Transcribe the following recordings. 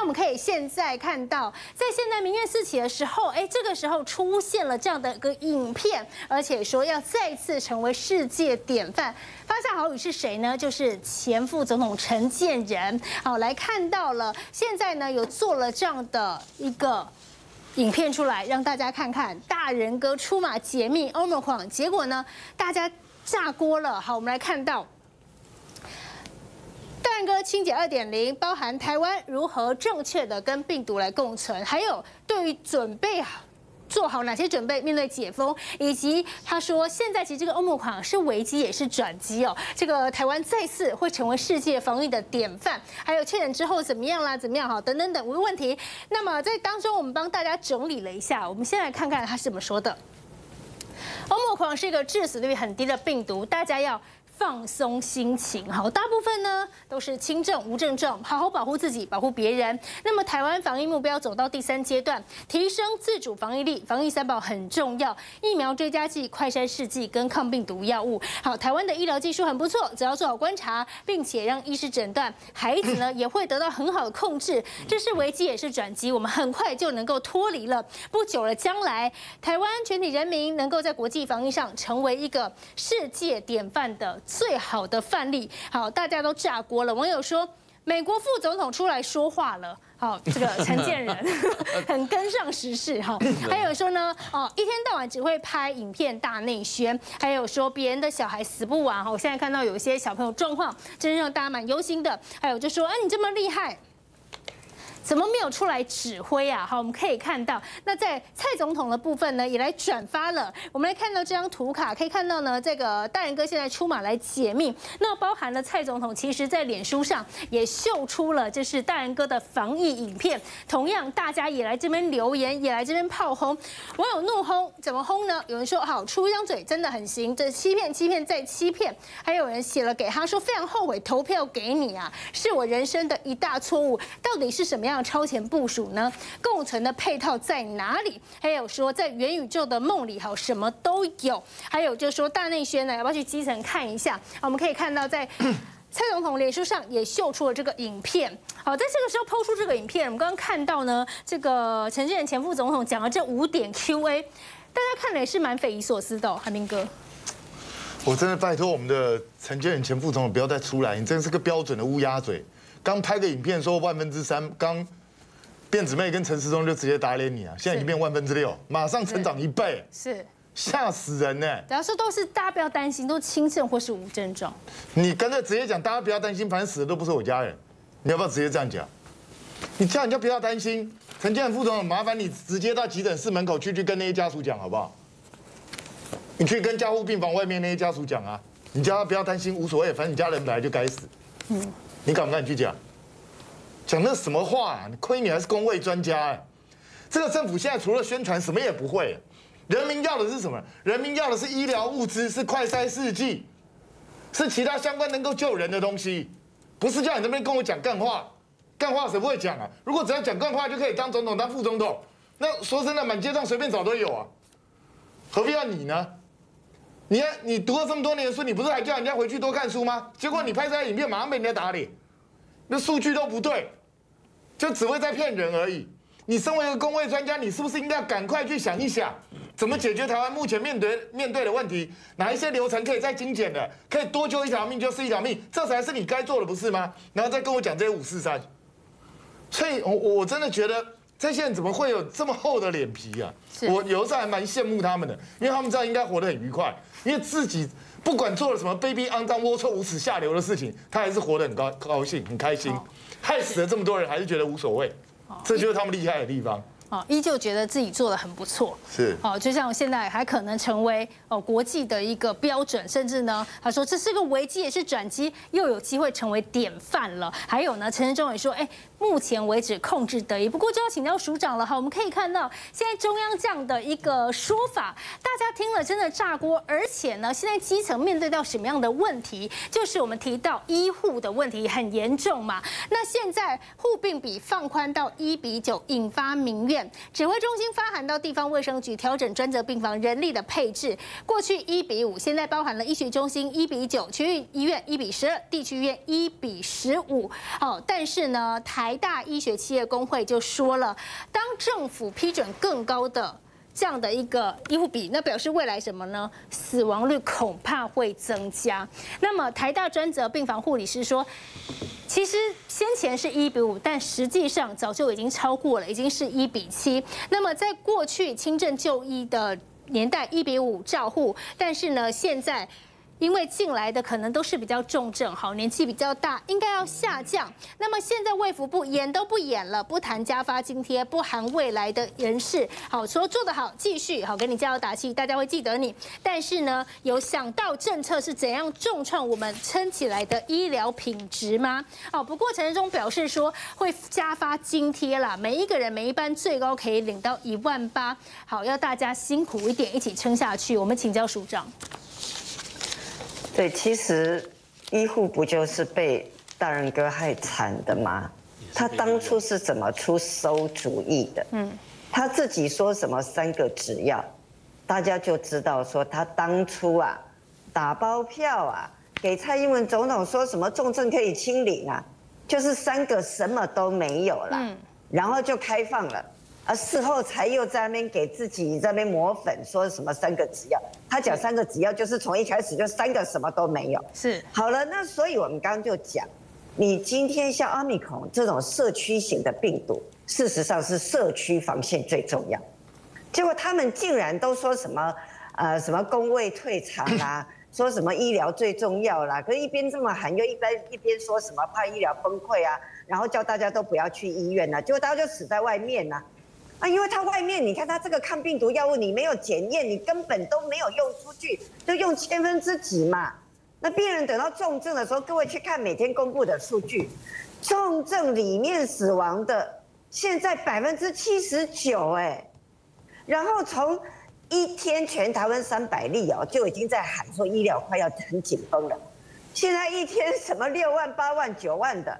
我们可以现在看到，在现在民怨四起的时候，这个时候出现了这样的一个影片，而且说要再次成为世界典范。发下豪语是谁呢？就是前副总统陈建仁。好，来看到了，现在呢有做了这样的一个影片出来，让大家看看大人哥出马解密 Omicron， 结果呢大家炸锅了。好，我们来看到。大人哥清洁2.0包含台湾如何正确的跟病毒来共存，还有对于准备做好哪些准备面对解封，以及他说现在其实这个欧盟款是危机也是转机哦，这个台湾再次会成为世界防疫的典范，还有确诊之后怎么样啦，怎么样好等等等5个问题。那么在当中我们帮大家整理了一下，我们先来看看他是怎么说的。欧盟款是一个致死率很低的病毒，大家要放松心情，好，大部分呢都是轻症无症状，好好保护自己，保护别人。那么台湾防疫目标走到第3阶段，提升自主防疫力，防疫3宝很重要，疫苗追加剂、快筛试剂跟抗病毒药物。好，台湾的医疗技术很不错，只要做好观察，并且让医师诊断，孩子呢也会得到很好的控制。这是危机也是转机，我们很快就能够脱离了。不久的将来，台湾全体人民能够在国际防疫上成为一个世界典范的最好的范例。好，大家都炸锅了。网友说，美国副总统出来说话了。好，这个陈建仁很跟上时事哈。还有说呢，一天到晚只会拍影片大内宣，还有说别人的小孩死不完哈。我现在看到有一些小朋友状况，真是让大家蛮忧心的。还有就说，你这么厉害，怎么没有出来指挥啊？好，我们可以看到，那在蔡总统的部分呢，也来转发了。我们来看到这张图卡，可以看到呢，这个大人哥现在出马来解密，那包含了蔡总统其实在脸书上也秀出了，这是大人哥的防疫影片。同样，大家也来这边留言，也来这边炮轰，网友怒轰，怎么轰呢？有人说好出一张嘴真的很行，这欺骗再欺骗。还有人写了给他说非常后悔投票给你啊，是我人生的一大错误。到底是什么样？超前部署呢？共存的配套在哪里？还有说在元宇宙的梦里，好什么都有。还有就是说大内宣呢，要不要去基层看一下？我们可以看到在蔡总统脸书上也秀出了这个影片。好，在这个时候抛出这个影片，我们刚刚看到呢，这个陈建仁前副总统讲了这5点 Q&A， 大家看了也是蛮匪夷所思的哦，海明哥。 我真的拜托我们的陈建仁前副总统不要再出来，你真是个标准的乌鸦嘴。刚拍个影片说3%，刚卞子妹跟陈时中就直接打脸你啊！现在已经变6%，马上成长1倍， 是吓死人呢！ 假如说都是大家不要担心，都轻症或是无症状， 你干脆直接讲，大家不要担心，反正死的都不是我家人，你要不要直接这样讲？你叫人家不要担心，陈建仁副总统，麻烦你直接到急诊室门口去跟那些家属讲好不好？你去跟加护病房外面那些家属讲啊，你叫他不要担心，无所谓，反正你家人本来就该死。你敢不敢去讲？讲那什么话啊？你亏你还是公卫专家哎！这个政府现在除了宣传，什么也不会。人民要的是什么？人民要的是医疗物资，是快筛试剂，是其他相关能够救人的东西，不是叫你这边跟我讲干话。干话谁不会讲啊？如果只要讲干话就可以当总统、当副总统，那说真的，满街上随便找都有啊，何必要你呢？你读了这么多年的书，你不是还叫人家回去多看书吗？结果你拍出来影片，马上被人家打脸，那数据都不对，就只会在骗人而已。你身为一个公卫专家，你是不是应该赶快去想一想，怎么解决台湾目前面对的问题？哪一些流程可以再精简的，可以多救一条命就是一条命，这才是你该做的，不是吗？然后再跟我讲这些543，所以我真的觉得这些人怎么会有这么厚的脸皮啊？我有时候还蛮羡慕他们的，因为他们这样应该活得很愉快。因为自己不管做了什么卑鄙、肮脏、龌龊、无耻、下流的事情，他还是活得很高兴、很开心，害死了这么多人，还是觉得无所谓，这就是他们厉害的地方。 依旧觉得自己做得很不错， 是就像现在还可能成为国际的一个标准，甚至呢，他说这是个危机也是转机，又有机会成为典范了。还有呢，陈时中也说，目前为止控制得宜，不过就要请教署长了哈。我们可以看到，现在中央这样的一个说法，大家听了真的炸锅，而且呢，现在基层面对到什么样的问题？就是我们提到医护的问题很严重嘛，那现在护病比放宽到1:9，引发民怨。 面，指挥中心发函到地方卫生局调整专责病房人力的配置，过去1:5，现在包含了医学中心1:9，区域医院1:12，地区医院1:15。好，但是呢，台大医学企业工会就说了，当政府批准更高的这样的一个医护比，那表示未来什么呢？死亡率恐怕会增加。那么台大专责病房护理师说，其实先前是1:5，但实际上早就已经超过了，已经是1:7。那么在过去轻症就医的年代1:5照护，但是呢，现在因为进来的可能都是比较重症，好，年纪比较大，应该要下降。那么现在卫福部演都不演了，不谈加发津贴，不含未来的人事，好，说做得好，继续好，给你加油打气，大家会记得你。但是呢，有想到政策是怎样重创我们撑起来的医疗品质吗？哦，不过陈时中表示说会加发津贴啦，每一个人每一班最高可以领到18000，好，要大家辛苦一点，一起撑下去。我们请教署长。 对，其实医护不就是被大人哥害惨的吗？他当初是怎么出馊主意的？他自己说什么3个只要，大家就知道说他当初啊打包票啊，给蔡英文总统说什么重症可以清零啊，就是3个什么都没有了，然后就开放了。事后才又在那边给自己在那边抹粉，说什么3个只要。他讲3个只要，就是从一开始就3个什么都没有。 是好了，那所以我们刚刚就讲，你今天像奥密克戎这种社区型的病毒，事实上是社区防线最重要。结果他们竟然都说什么什么公卫退场啦，说什么医疗最重要啦，可是一边这么喊，又一边说什么怕医疗崩溃啊，然后叫大家都不要去医院啊，结果大家就死在外面啊。因为它外面，你看它这个抗病毒药物，你没有检验，你根本都没有用出去，就用千分之几嘛。那病人等到重症的时候，各位去看每天公布的数据，重症里面死亡的现在79%哎，然后从一天全台湾300例哦，就已经在喊说医疗快要很紧绷了，现在一天什么6万、8万、9万的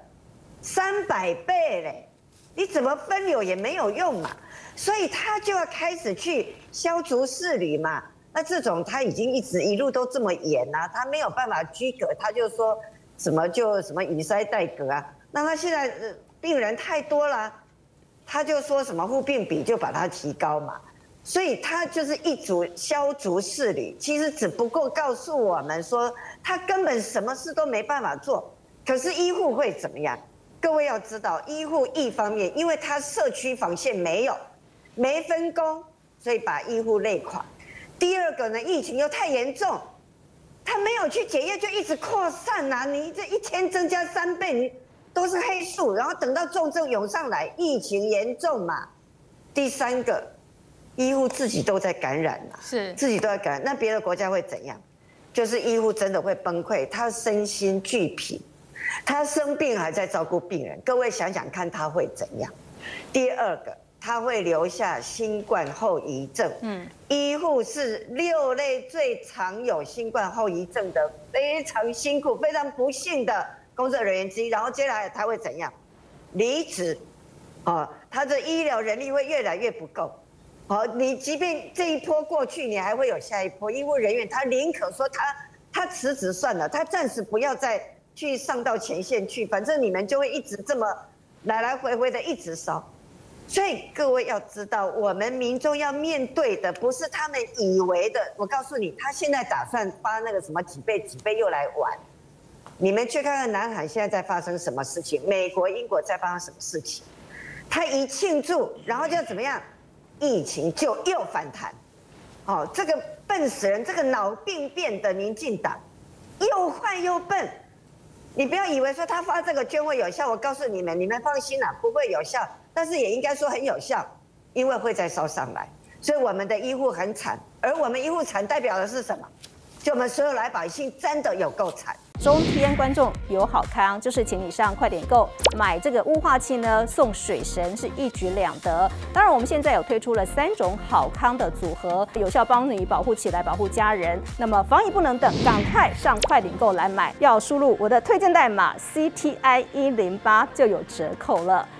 ，300倍嘞，你怎么分流也没有用嘛。所以他就要开始去消除势力嘛。那这种他已经一路都这么严啊，他没有办法居隔，他就说什么以塞代隔啊。那他现在病人太多了，他就说什么护病比就把它提高嘛。所以他就是消除势力，其实只不过告诉我们说他根本什么事都没办法做。可是医护会怎么样？各位要知道，医护一方面因为他社区防线没分工，所以把医护累垮。第二个呢，疫情又太严重，他没有去检验就一直扩散啊！你这一天增加3倍，你都是黑数，然后等到重症涌上来，疫情严重嘛。第三个，医护自己都在感染啊，自己都在感染，那别的国家会怎样？就是医护真的会崩溃，他身心俱疲，他生病还在照顾病人，各位想想看他会怎样？第二个。他会留下新冠后遗症。医护是6类最常有新冠后遗症的，非常辛苦、非常不幸的工作人员之一。然后接下来他会怎样？离职，他的医疗人力会越来越不够。你即便这一波过去，你还会有下一波。医护人员他宁可说他辞职算了，他暂时不要再去上到前线去，反正你们就会一直这么来回的一直烧。所以各位要知道，我们民众要面对的不是他们以为的。我告诉你，他现在打算发那个什么几倍又来玩。你们去看看南海现在在发生什么事情，美国、英国在发生什么事情。他一庆祝，然后就怎么样？疫情就又反弹。这个笨死人，这个脑病变的民进党，又坏又笨。你不要以为说他发这个捐会有效，我告诉你们放心啦，不会有效。但是也应该说很有效，因为会再烧上来，所以我们的医护很惨，而我们医护惨代表的是什么？就我们所有老百姓真的有够惨。 中天观众有好康，就是请你上快点购买这个雾化器呢，送水神是一举两得。当然，我们现在有推出了3种好康的组合，有效帮你保护起来，保护家人。那么防疫不能等，赶快上快点购来买，要输入我的推荐代码 CTI108就有折扣了。